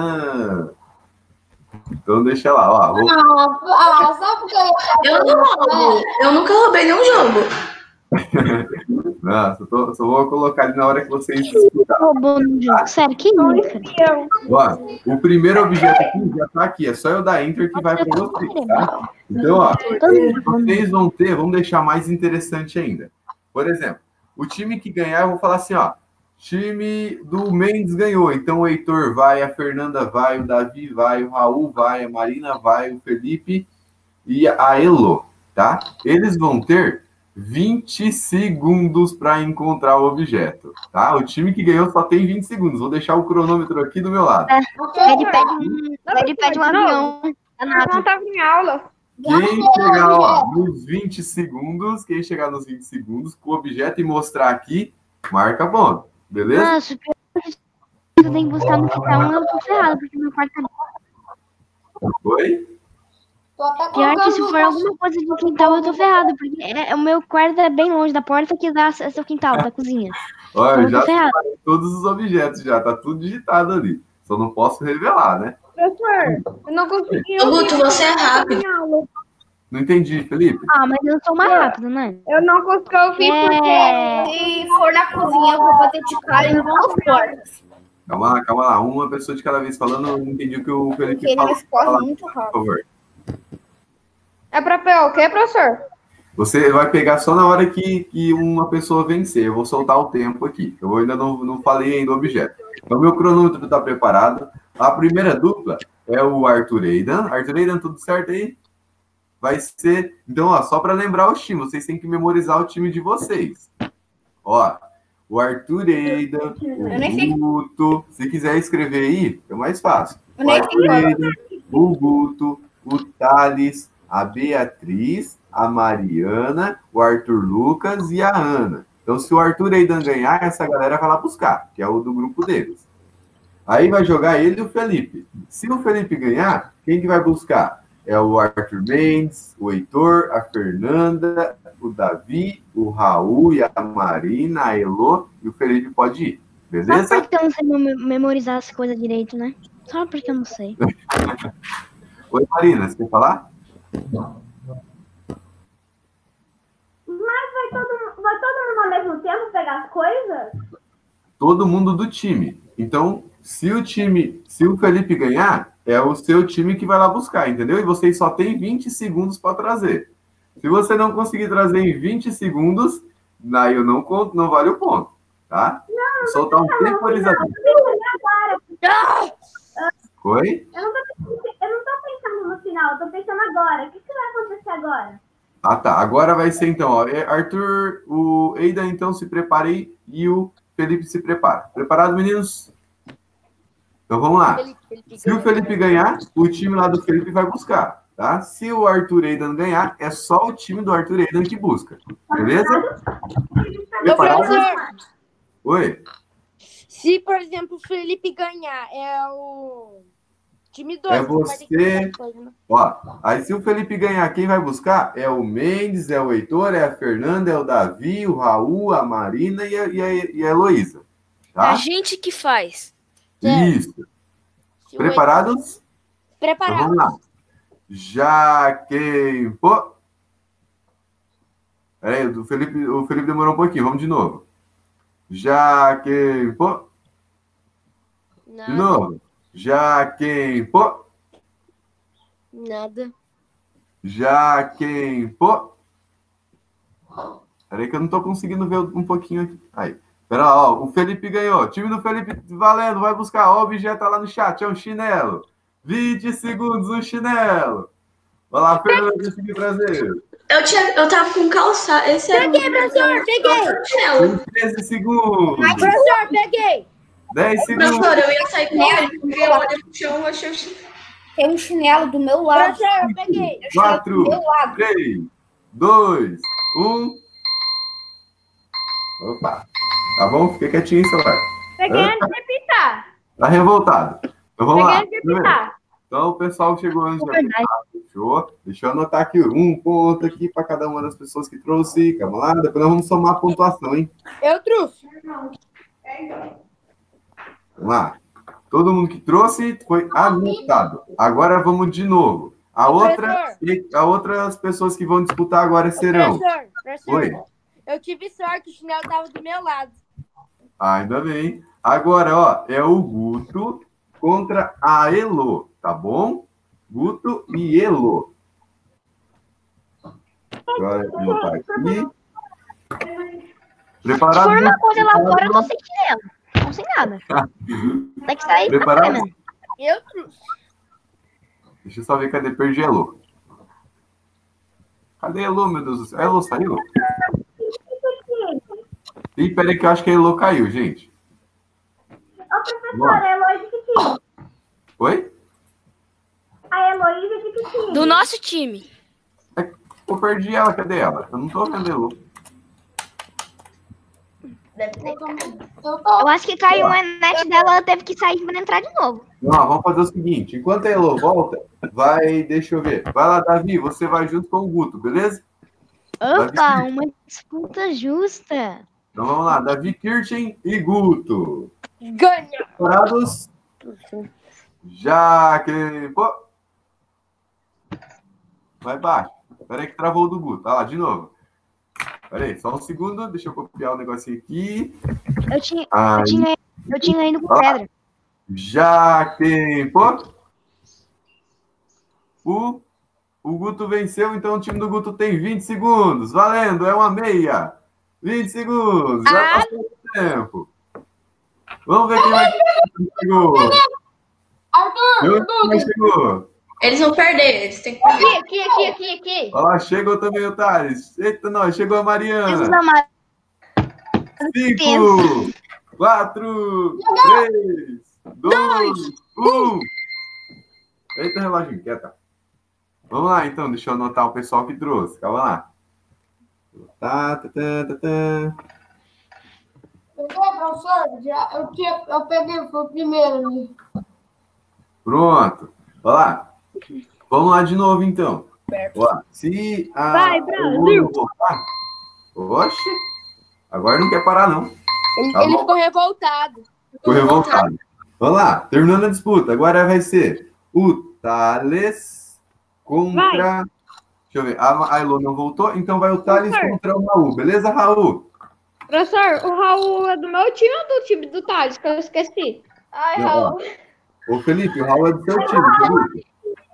[SPEAKER 2] Então deixa lá, ó.
[SPEAKER 1] Só porque
[SPEAKER 9] eu não roubo. Eu nunca roubei nenhum jogo.
[SPEAKER 2] Não, só vou colocar ali na hora que vocês escutarem.
[SPEAKER 6] Roubou no jogo. Sério, que nunca.
[SPEAKER 2] Ó, o primeiro objeto aqui já tá aqui. É só eu dar Enter que vai para vocês, tá? Então, ó, vocês vão ter, vamos deixar mais interessante ainda. Por exemplo, o time que ganhar, eu vou falar assim, ó. Time do Mendes ganhou. Então, o Heitor vai, a Fernanda vai, o Davi vai, o Raul vai, a Marina vai, o Felipe e a Elo, tá? Eles vão ter 20 segundos para encontrar o objeto, tá? O time que ganhou só tem 20 segundos. Vou deixar o cronômetro aqui do meu lado.
[SPEAKER 6] Ele pede um avião.
[SPEAKER 8] Eu não estava em aula.
[SPEAKER 2] Quem chegar ó, nos 20 segundos, com o objeto e mostrar aqui, marca ponto. Beleza?
[SPEAKER 6] Nossa, eu tenho que buscar no quintal, eu tô ferrado, porque meu quarto tá...
[SPEAKER 2] Oi?
[SPEAKER 6] Pior que se for alguma coisa de quintal, eu tô ferrado, porque o meu quarto é bem longe da porta que dá acesso ao quintal, da cozinha.
[SPEAKER 2] Olha,
[SPEAKER 6] então,
[SPEAKER 2] já separei todos os objetos, já tá tudo digitado ali. Só não posso revelar, né?
[SPEAKER 8] Professor, eu não consegui...
[SPEAKER 9] Guto, você é rápido.
[SPEAKER 2] Não entendi, Felipe.
[SPEAKER 6] Ah, mas eu sou mais rápido, né?
[SPEAKER 8] Eu não consigo ouvir porque
[SPEAKER 5] Se for na cozinha, eu vou bater de cara em duas portas.
[SPEAKER 2] Calma lá. Uma pessoa de cada vez falando, eu não entendi o que o Felipe
[SPEAKER 5] Porque ele
[SPEAKER 2] falou.
[SPEAKER 5] responde
[SPEAKER 2] Fala,
[SPEAKER 5] muito
[SPEAKER 2] por
[SPEAKER 5] rápido.
[SPEAKER 2] favor.
[SPEAKER 8] é pra pegar o quê, professor?
[SPEAKER 2] Você vai pegar só na hora que uma pessoa vencer. Eu vou soltar o tempo aqui. Eu ainda não falei ainda o objeto. Então, meu cronômetro está preparado. A primeira dupla é o Arthur Aidan. Arthur Aidan, tudo certo aí? Vai ser... Então, ó, só para lembrar os times, vocês têm que memorizar o time de vocês. Ó, o Arthur Aidan, o Guto. Se quiser escrever aí, é mais fácil. O Arthur Aidan, o Guto, o Thales, a Beatriz, a Mariana, o Arthur Lucas e a Ana. Então, se o Arthur Aidan ganhar, essa galera vai lá buscar, que é o do grupo deles. Aí vai jogar ele e o Felipe. Se o Felipe ganhar, quem que vai buscar? É o Arthur Mendes, o Heitor, a Fernanda, o Davi, o Raul e a Marina, a Elô, e o Felipe pode ir. Beleza?
[SPEAKER 6] Só porque eu não sei memorizar as coisas direito, né? Só porque eu não sei.
[SPEAKER 2] Oi, Marina, você quer falar?
[SPEAKER 7] Mas vai todo mundo ao mesmo tempo pegar as coisas?
[SPEAKER 2] Todo mundo do time. Então, se o Felipe ganhar, é o seu time que vai lá buscar, entendeu? E vocês só têm 20 segundos para trazer. Se você não conseguir trazer em 20 segundos, daí eu não conto, não vale o ponto, tá? Vou soltar um temporizador. Oi?
[SPEAKER 7] Eu não tô pensando no final, eu tô pensando agora. O que vai acontecer agora?
[SPEAKER 2] Ah, tá. Agora vai ser, então, ó, Arthur, o Aidan, então, se prepare aí e o Felipe se prepara. Preparado, meninos? Então, vamos lá. Se o Felipe ganhar, o time lá do Felipe vai buscar, tá? Se o Arthur Aidan ganhar, é só o time do Arthur Aidan que busca. Beleza? Preparado? Oi?
[SPEAKER 8] Se, por exemplo, o Felipe ganhar, é o time 2.
[SPEAKER 2] É você. Ó, aí se o Felipe ganhar, quem vai buscar? É o Mendes, é o Heitor, é a Fernanda, é o Davi, o Raul, a Marina e a Heloísa. Tá?
[SPEAKER 3] A gente que faz.
[SPEAKER 2] Isso. Preparados?
[SPEAKER 8] Preparado.
[SPEAKER 2] Então, vamos lá. Já quem... Pô. Peraí, o Felipe demorou um pouquinho. Vamos de novo. Já quem... Pô.
[SPEAKER 8] Nada.
[SPEAKER 2] De novo. Já quem... Pô.
[SPEAKER 8] Nada.
[SPEAKER 2] Já quem... Pô. Peraí que eu não tô conseguindo ver um pouquinho aqui. Aí. Pera lá, ó. O Felipe ganhou. O time do Felipe valendo. Vai buscar. Ó, o objeto tá lá no chat. É um chinelo. 20 segundos, um chinelo. Vai lá, Fernanda, consegui trazer.
[SPEAKER 9] Eu tava com calçado. Esse
[SPEAKER 8] Peguei, professor, peguei.
[SPEAKER 2] Tem 13 segundos.
[SPEAKER 8] Professor, peguei.
[SPEAKER 2] 10 segundos.
[SPEAKER 9] Professor, eu ia sair com ele, porque eu olhei pro chão, achei o chinelo.
[SPEAKER 5] Tem um chinelo do meu lado.
[SPEAKER 8] Professor, eu peguei.
[SPEAKER 2] 4, 3, 2, 1. Opa. Tá bom? Fica quietinho aí, celular.
[SPEAKER 8] Peguei antes de pintar.
[SPEAKER 2] Tá revoltado. Então vamos lá.
[SPEAKER 8] Peguei antes de pintar.
[SPEAKER 2] Então o pessoal chegou antes de apitar. Fechou? Deixa eu anotar aqui um ponto aqui para cada uma das pessoas que trouxe. Calma lá. Depois nós vamos somar a pontuação, hein?
[SPEAKER 8] Eu trouxe.
[SPEAKER 2] Vamos lá. Todo mundo que trouxe foi anotado. Agora vamos de novo. Outras pessoas que vão disputar agora serão.
[SPEAKER 8] Professor,
[SPEAKER 2] Oi.
[SPEAKER 8] eu tive sorte, o chinelo tava do meu lado.
[SPEAKER 2] Ah, ainda bem. Agora, ó, é o Guto contra a Elô, tá bom? Guto e Elô. Agora, eu vou botar aqui. Preparado?
[SPEAKER 6] Se for uma coisa lá fora, eu tô sem chinelo. Não sem nada. Tem que sair.
[SPEAKER 2] Preparado?
[SPEAKER 8] Eu trouxe.
[SPEAKER 2] Deixa eu só ver, cadê? Perdi a Elô. Cadê a Elô, meu Deus do céu? A Elô saiu? Ih, peraí que eu acho que a Elô caiu, gente.
[SPEAKER 7] Ô, professora, a Heloísa de que time?
[SPEAKER 2] Oi?
[SPEAKER 7] A Heloísa de que time?
[SPEAKER 3] Do nosso time.
[SPEAKER 2] Eu perdi ela, cadê ela? Eu não tô vendo a Elô.
[SPEAKER 6] Eu acho que caiu a net dela, ela teve que sair para entrar de novo.
[SPEAKER 2] Não, vamos fazer o seguinte. Enquanto a Elô volta, deixa eu ver. Vai lá, Davi, você vai junto com o Guto, beleza?
[SPEAKER 6] Opa,
[SPEAKER 2] Davi.
[SPEAKER 6] uma disputa justa.
[SPEAKER 2] Então vamos lá, Davi Kirchen e Guto.
[SPEAKER 8] Ganha.
[SPEAKER 2] Preparados? Já que... Pô. Vai baixo. Peraí que travou o do Guto. Olha lá, de novo. Peraí, só um segundo. Deixa eu copiar o negocinho aqui.
[SPEAKER 6] Eu tinha ido com pedra.
[SPEAKER 2] Já tempo. O Guto venceu, então o time do Guto tem 20 segundos. Valendo, é uma meia. 20 segundos. Já passou o tempo. Vamos ver quem vai chegou.
[SPEAKER 1] Arthur!
[SPEAKER 2] Quem chegou?
[SPEAKER 10] Eles vão perder, eles têm que perder.
[SPEAKER 6] Aqui.
[SPEAKER 2] Olha lá, chegou também o Thales. Eita, nós, chegou a Mariana. 5, 4, 3, 2, 1. Eita, reloginho, quieta. Vamos lá, então, deixa eu anotar o pessoal que trouxe. Calma lá.
[SPEAKER 1] Peguei, professor? Eu peguei, foi o primeiro ali.
[SPEAKER 2] Pronto. Olha lá. Vamos lá de novo, então. Ó, se a...
[SPEAKER 8] Vai, Brasil!
[SPEAKER 2] Oxe. Agora não quer parar, não.
[SPEAKER 8] Ele ficou revoltado.
[SPEAKER 2] Ficou revoltado. Vamos lá. Terminando a disputa. Agora vai ser o Thales contra... Deixa eu ver. A Elo não voltou, então vai o Thales contra o Raul. Beleza, Raul?
[SPEAKER 8] Professor, o Raul é do meu time ou do time do Thales, que eu esqueci?
[SPEAKER 1] Ai, Raul.
[SPEAKER 2] Ô, Felipe, o Raul é do seu time, Felipe.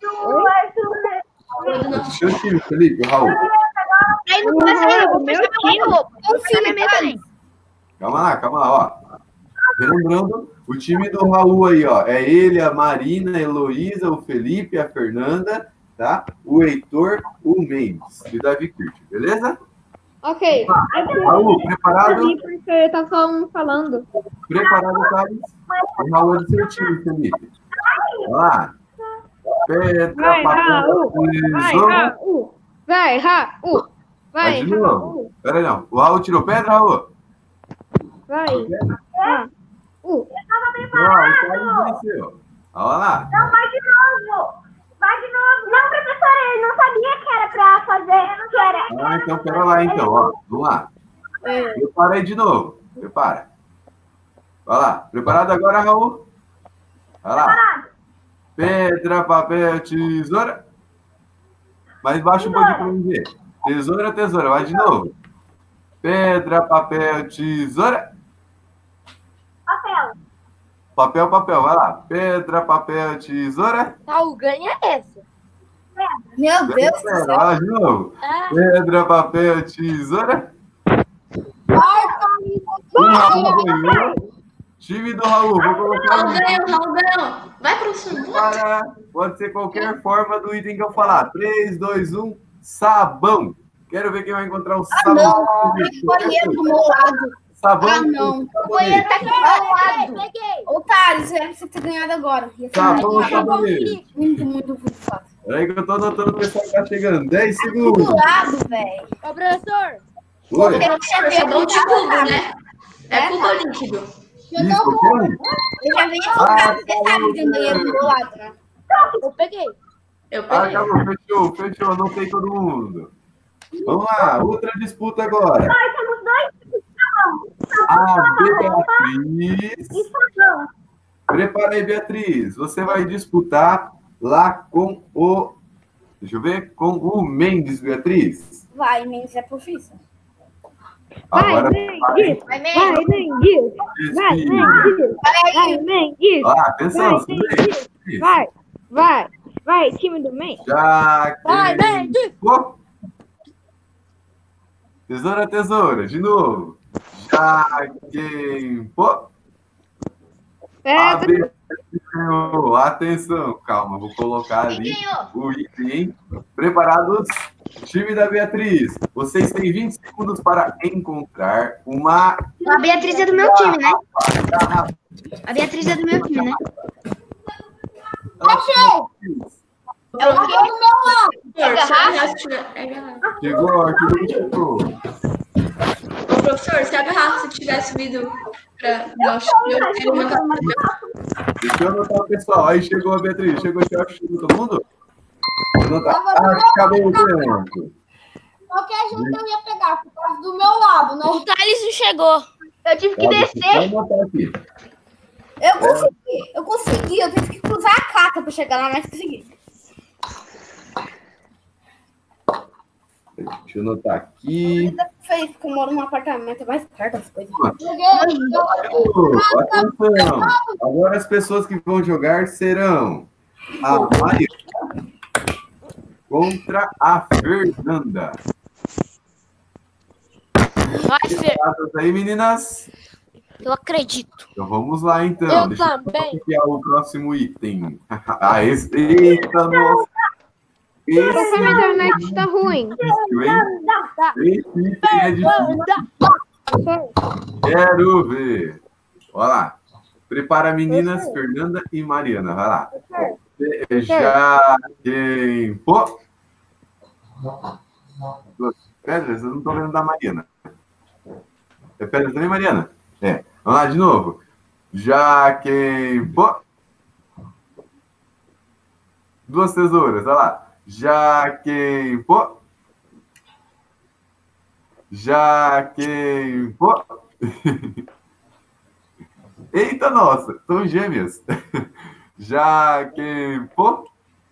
[SPEAKER 2] Do seu time, Felipe, o Raul.
[SPEAKER 6] Aí não começa meu time.
[SPEAKER 2] Calma lá, ó. Relembrando, o time do Raul aí, ó. É ele, a Marina, a Heloísa, o Felipe, a Fernanda, tá? O Heitor, o Mendes e o Davi Kirch, beleza?
[SPEAKER 8] Ok.
[SPEAKER 2] Raul, preparado?
[SPEAKER 8] Porque tá falando.
[SPEAKER 2] Preparado, Thales? O Raul é do seu time, Felipe. Vamos lá. Pedra, papel, tesoura.
[SPEAKER 8] Vai, Raul.
[SPEAKER 2] Vai de novo. Pera aí, não. O Raul tirou pedra, Raul?
[SPEAKER 8] Vai.
[SPEAKER 7] Eu tava
[SPEAKER 2] preparado. Olha lá.
[SPEAKER 7] Não, vai de novo. Não, professora, ele não sabia que era pra fazer. Que era...
[SPEAKER 2] Ah, então pera lá, então. Ó, vamos lá. Prepara aí de novo. Prepara. Vai lá. Preparado agora, Raul? Vai lá.
[SPEAKER 7] Preparado.
[SPEAKER 2] Pedra, papel, tesoura. Mais baixo um pouquinho pra mim ver. Tesoura. Vai de novo. Pedra, papel, tesoura.
[SPEAKER 7] Papel.
[SPEAKER 2] Papel. Vai lá. Pedra, papel, tesoura.
[SPEAKER 8] Raul, ganha essa.
[SPEAKER 5] Meu Deus do céu.
[SPEAKER 2] Vai lá de novo. Pedra, papel, tesoura. Raul ganhou. Time do Raul. Vou colocar
[SPEAKER 10] Raul ganhou. Vai pro segundo.
[SPEAKER 2] Pode ser qualquer forma do item que eu falar. 3, 2, 1. Sabão. Quero ver quem vai encontrar um sabão.
[SPEAKER 5] Não, tem banheiro do meu lado.
[SPEAKER 2] Sabão.
[SPEAKER 5] Não.
[SPEAKER 7] O banheiro tá aqui do meu lado.
[SPEAKER 5] Ô, Thales, era pra você ter ganhado agora.
[SPEAKER 2] Sabão, sabonete.
[SPEAKER 5] Muito fácil.
[SPEAKER 2] Peraí que eu tô anotando o pessoal que tá chegando. 10 segundos.
[SPEAKER 5] Do lado, velho.
[SPEAKER 8] Ô, professor.
[SPEAKER 2] Oi.
[SPEAKER 10] Sabão de cubo, né? É cubo líquido.
[SPEAKER 2] Isso, qualquer um.
[SPEAKER 5] Eu já venho focado, você sabe que tem banheiro do meu lado, né?
[SPEAKER 8] Eu peguei.
[SPEAKER 2] Acabou, fechou. Anotei todo mundo. Vamos lá, outra disputa agora.
[SPEAKER 7] Nós temos 2
[SPEAKER 2] A Beatriz. Prepara aí, Beatriz. Você vai disputar lá com o... Deixa eu ver. Com o Mendes, Beatriz.
[SPEAKER 5] Vai, Mendes é profissa.
[SPEAKER 2] Agora,
[SPEAKER 8] Mendes. Vai, Mendes.
[SPEAKER 2] Atenção.
[SPEAKER 8] Vai, time do Mendes.
[SPEAKER 2] Vai, Mendes. Tesoura. De novo. Atenção, calma, vou colocar ali o item, hein? Preparados? Time da Beatriz, vocês têm 20 segundos para encontrar uma...
[SPEAKER 6] A Beatriz é do meu time, né? A Beatriz é do meu time, né?
[SPEAKER 1] Achei! Eu tô do meu lado.
[SPEAKER 2] Chegou, aqui chegou.
[SPEAKER 10] Ô, professor, se a garrafa tivesse vindo pra nós,
[SPEAKER 2] Deixa eu anotar o pessoal. Aí chegou a Beatriz. Chegou todo mundo? Acabou o tempo.
[SPEAKER 1] Qualquer jeito eu ia pegar, por causa do meu lado, né?
[SPEAKER 3] O Thales não chegou.
[SPEAKER 6] Eu tive que descer.
[SPEAKER 5] Eu consegui. Eu tive que cruzar a carta pra chegar lá, mas consegui.
[SPEAKER 2] Deixa eu anotar aqui.
[SPEAKER 5] Fez que eu moro num apartamento, é mais perto das coisas.
[SPEAKER 2] Atenção. Agora as pessoas que vão jogar serão a Maria contra a Fernanda.
[SPEAKER 3] Vai, Fer.
[SPEAKER 2] Preparadas aí, meninas?
[SPEAKER 3] Eu acredito.
[SPEAKER 2] Então vamos lá, então.
[SPEAKER 8] Eu
[SPEAKER 2] Deixa
[SPEAKER 8] também.
[SPEAKER 2] eu copiar o próximo item. Ah, esse... Eita, nossa. Esse
[SPEAKER 4] Minha internet tá ruim.
[SPEAKER 2] difícil, hein? Esse item é difícil. Quero ver. Olha lá. Prepara, meninas, Fernanda e Mariana. Vai lá. Já quem... Pô! Pedras, eu não tô vendo da Mariana. É pedra também, Mariana? É. Vamos lá, de novo. Já quem... Pô! 2 tesouras, olha lá. Já quem... Pô! Já quem... Pô! Eita, nossa! São gêmeas. Já quem... Pô!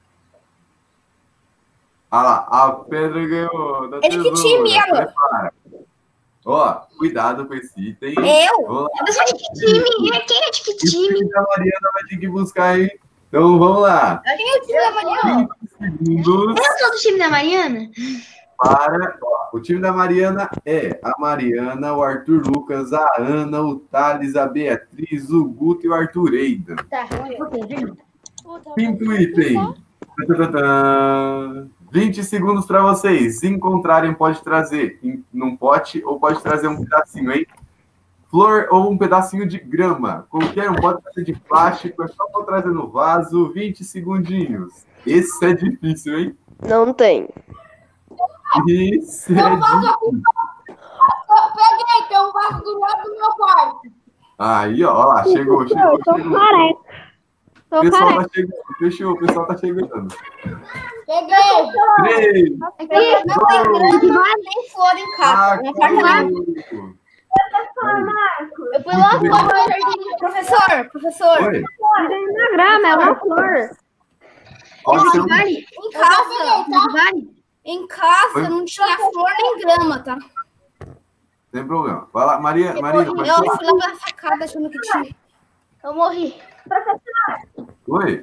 [SPEAKER 2] Olha lá, a pedra ganhou. Da
[SPEAKER 5] Ele que time, ela?
[SPEAKER 2] Ó, cuidado com esse item.
[SPEAKER 5] Eu?
[SPEAKER 9] Eu sou de que time? Quem é de que
[SPEAKER 2] O time
[SPEAKER 9] time?
[SPEAKER 2] da Mariana vai ter que buscar, hein? Então, vamos lá.
[SPEAKER 5] Quem é o time da Mariana?
[SPEAKER 2] 20 segundos
[SPEAKER 9] Eu sou do time da Mariana?
[SPEAKER 2] para... Ó, o time da Mariana é a Mariana, o Arthur Lucas, a Ana, o Thales, a Beatriz, o Guto e o Arthur Eidan.
[SPEAKER 5] Tá,
[SPEAKER 2] 5º item. 20 segundos para vocês. Se encontrarem, pode trazer num pote ou pode trazer um pedacinho, hein? Flor ou um pedacinho de grama. Qualquer um pode trazer de plástico. É só trazer no vaso. 20 segundinhos. Esse é difícil, hein?
[SPEAKER 4] Não tem.
[SPEAKER 2] Isso é difícil.
[SPEAKER 1] Eu peguei, tem um vaso do lado do meu quarto.
[SPEAKER 2] Aí, ó lá. Chegou.
[SPEAKER 4] Tô careca.
[SPEAKER 2] O pessoal tá chegando. Fechou, o pessoal tá chegando.
[SPEAKER 1] Peguei.
[SPEAKER 2] 3,
[SPEAKER 5] Não tem grama, nem flor em casa. Um apartamento. Eu fui lá fora no jardim. Professor.
[SPEAKER 2] Oi.
[SPEAKER 4] Na grama, é uma flor.
[SPEAKER 2] Qual que é o-
[SPEAKER 5] Em casa não tinha flor nem grama, tá?
[SPEAKER 2] Tem problema. Vai lá, Maria,
[SPEAKER 5] Eu
[SPEAKER 2] pode
[SPEAKER 5] fui
[SPEAKER 2] falar.
[SPEAKER 5] lá na sacada achando que tinha.
[SPEAKER 9] Eu morri.
[SPEAKER 2] Oi.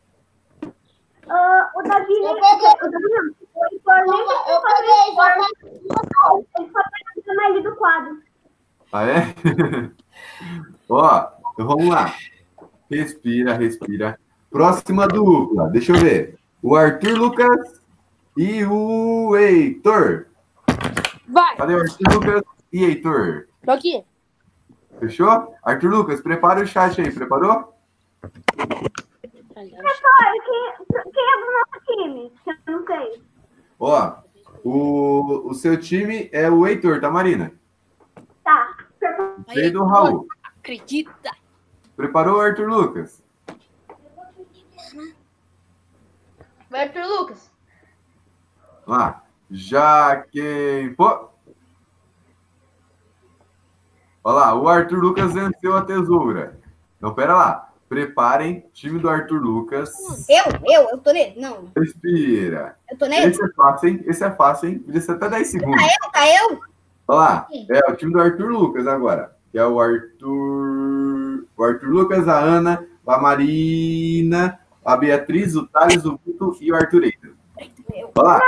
[SPEAKER 7] O Davi
[SPEAKER 1] Eu peguei.
[SPEAKER 7] O Davi não. O Heitor nem
[SPEAKER 1] Eu peguei, já
[SPEAKER 7] ele só tá na ali do quadro.
[SPEAKER 2] Ah, é? Ó, então vamos lá. Respira. Próxima dupla. Deixa eu ver. O Arthur Lucas e o Heitor.
[SPEAKER 8] Vai.
[SPEAKER 2] Cadê o Arthur Lucas e Heitor?
[SPEAKER 8] Tô aqui.
[SPEAKER 2] Fechou? Arthur Lucas, prepara o chat aí. Preparou?
[SPEAKER 7] Quem é do nosso time? Eu não sei.
[SPEAKER 2] Ó, o seu time é o Heitor, tá, Marina?
[SPEAKER 7] Tá.
[SPEAKER 2] Sei do Raul.
[SPEAKER 3] Acredita.
[SPEAKER 2] Preparou, Arthur Lucas?
[SPEAKER 5] Vai, Arthur Lucas.
[SPEAKER 2] Vamos lá. Já quem... Pô. Olha lá, o Arthur Lucas venceu a tesoura. Então, pera lá. Preparem, time do Arthur Lucas.
[SPEAKER 5] Eu tô nele? Não.
[SPEAKER 2] Respira.
[SPEAKER 5] Eu tô nele?
[SPEAKER 2] Esse é fácil, hein? Esse é fácil, hein? Podia ser até 10 segundos.
[SPEAKER 5] Tá eu?
[SPEAKER 2] Olha lá. É o time do Arthur Lucas agora. Que é o Arthur... O Arthur Lucas, a Ana, a Marina, a Beatriz, o Thales, o Guto e o Arthur Eidan. Olha lá.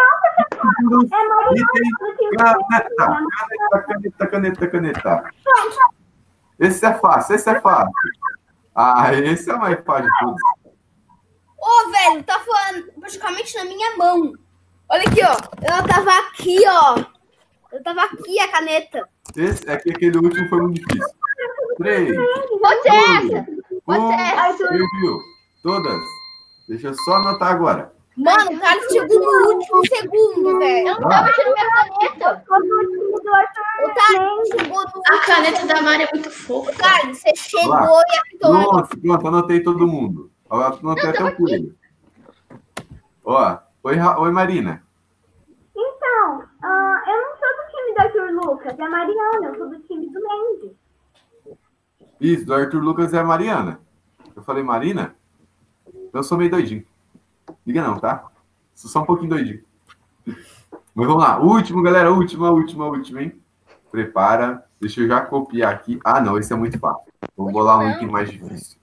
[SPEAKER 2] Caneta. Esse é fácil. Ah, esse é o mais fácil de todos.
[SPEAKER 5] Ô, velho, tá falando praticamente na minha mão. Olha aqui, ó. Ela tava aqui, ó. Eu tava aqui, a caneta.
[SPEAKER 2] Esse é que aquele último foi muito difícil. 3,
[SPEAKER 5] Pode ser essa.
[SPEAKER 2] 1, viu? Todas. Deixa eu só anotar agora.
[SPEAKER 5] Mano, o cara chegou no último segundo, velho. Eu não tava tirando minha caneta. O Thales chegou no
[SPEAKER 10] A caneta da Mari é muito fofa.
[SPEAKER 5] Thales, você chegou
[SPEAKER 2] Lá.
[SPEAKER 5] e apitou.
[SPEAKER 2] Pronto, anotei todo mundo. Anotei até o coelho. Ó, oi, Marina.
[SPEAKER 7] Então, eu não sou do time do Arthur Lucas, é a Mariana, eu sou do time do Mendes.
[SPEAKER 2] Isso, do Arthur Lucas é a Mariana. Eu falei Marina? Eu sou meio doidinho. Liga não, tá? Sou só um pouquinho doidinho. Mas vamos lá. Último, galera. Última, hein? Prepara. Deixa eu já copiar aqui. Ah, não. Esse é muito fácil. Vou bolar um aqui mais difícil.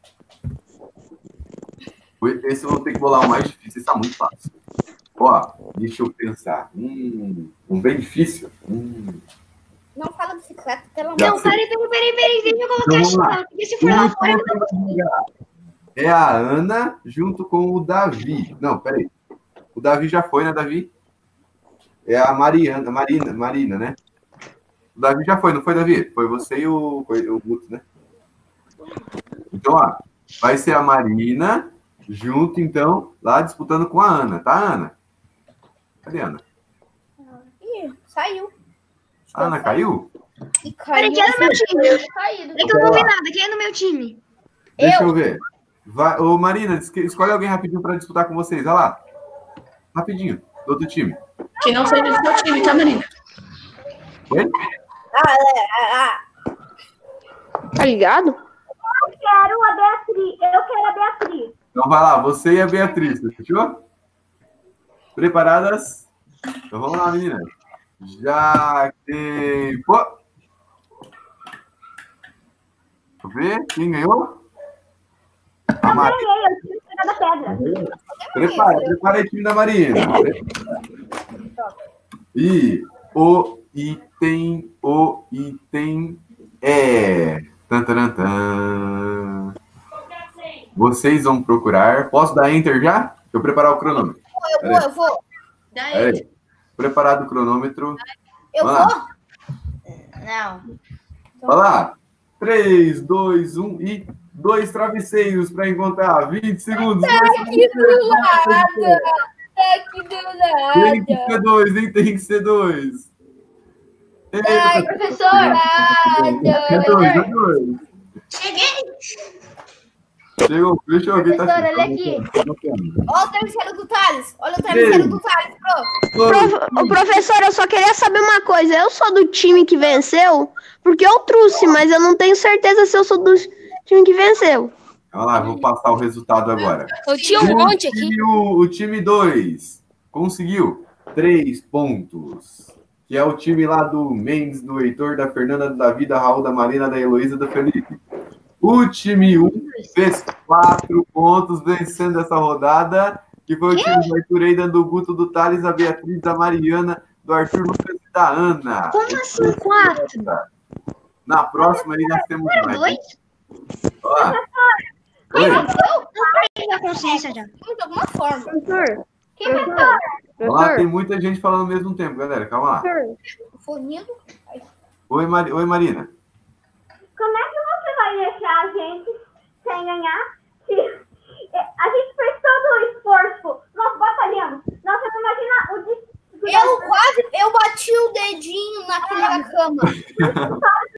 [SPEAKER 2] Esse eu vou ter que bolar o mais difícil. Esse tá muito fácil. Ó, deixa eu pensar. Um bem difícil.
[SPEAKER 5] Não fala bicicleta, pelo amor.
[SPEAKER 9] Não, peraí. Deixa eu colocar a chave. Porque se for lá fora, eu não vou.
[SPEAKER 2] É a Ana junto com o Davi. Não, peraí. O Davi já foi, né, Davi? É a Marina, né? O Davi já foi, não foi, Davi? Foi você e o Guto, né? Então, ó, vai ser a Marina junto, então, lá disputando com a Ana, tá, Ana? Cadê a Ana?
[SPEAKER 5] Ih, saiu.
[SPEAKER 2] A Ana caiu?
[SPEAKER 9] Peraí, quem é no meu time? É que eu não vi nada. Quem é no meu time?
[SPEAKER 2] Deixa eu ver. Vai, ô, Marina, escolhe alguém rapidinho para disputar com vocês. Olha lá. Rapidinho, do outro time.
[SPEAKER 10] Que não seja do seu time, tá, Marina?
[SPEAKER 2] Oi?
[SPEAKER 4] Tá ligado?
[SPEAKER 7] Eu quero a Beatriz.
[SPEAKER 2] Então vai lá, você e a Beatriz, fechou? Preparadas? Então vamos lá, meninas. Já tem... Pô! Deixa eu ver, quem ganhou?
[SPEAKER 7] Eu ganhei, eu tive que da pedra.
[SPEAKER 2] Prepara aí, time da Marina. E o item é... Tan. Vocês vão procurar... Posso dar Enter já? Deixa eu preparar o cronômetro.
[SPEAKER 5] Eu vou.
[SPEAKER 2] Aí. Preparado o cronômetro.
[SPEAKER 5] Eu
[SPEAKER 2] vou?
[SPEAKER 5] Não.
[SPEAKER 2] Vai lá. 3, 2, 1 e 2 travesseiros para encontrar. 20 segundos.
[SPEAKER 5] Que do nada. Que do nada.
[SPEAKER 2] Tem que ser 2, hein? Tem que ser 2.
[SPEAKER 5] Ai, professor.
[SPEAKER 2] É 2.
[SPEAKER 5] Cheguei.
[SPEAKER 2] Chegou, fechou.
[SPEAKER 5] Professor, olha aqui. Olha o travesseiro do Thales. Olha o travesseiro do Thales, pro.
[SPEAKER 4] Professor, eu só queria saber uma coisa. Eu sou do time que venceu, porque eu trouxe, mas eu não tenho certeza se eu sou do time que venceu.
[SPEAKER 2] Olha lá, vou passar o resultado agora.
[SPEAKER 3] Eu tinha um monte aqui.
[SPEAKER 2] O time 2 conseguiu 3 pontos. Que é o time lá do Mendes, do Heitor, da Fernanda, do Davi, da Raul, da Marina, da Heloísa, do Felipe. O time 1 fez 4 pontos vencendo essa rodada, que foi o time do Arthur Eidan, do Guto, do Thales, da Beatriz, da Mariana, do Arthur Lucas e da Ana.
[SPEAKER 9] Como assim 4?
[SPEAKER 2] Na próxima aí nós temos mais.
[SPEAKER 9] 2?
[SPEAKER 2] Ó.
[SPEAKER 9] Oi? Eu perdi a consciência já.
[SPEAKER 5] De alguma forma.
[SPEAKER 4] Professor.
[SPEAKER 2] Vamos lá, tem muita gente falando ao mesmo tempo, galera. Calma lá.
[SPEAKER 5] Fornido.
[SPEAKER 2] Oi, Marina.
[SPEAKER 7] Como é que você vai deixar a gente sem ganhar? A gente fez todo o esforço. Nós batalhamos. Nós vamos imaginar o
[SPEAKER 5] Eu bati o dedinho naquela cama.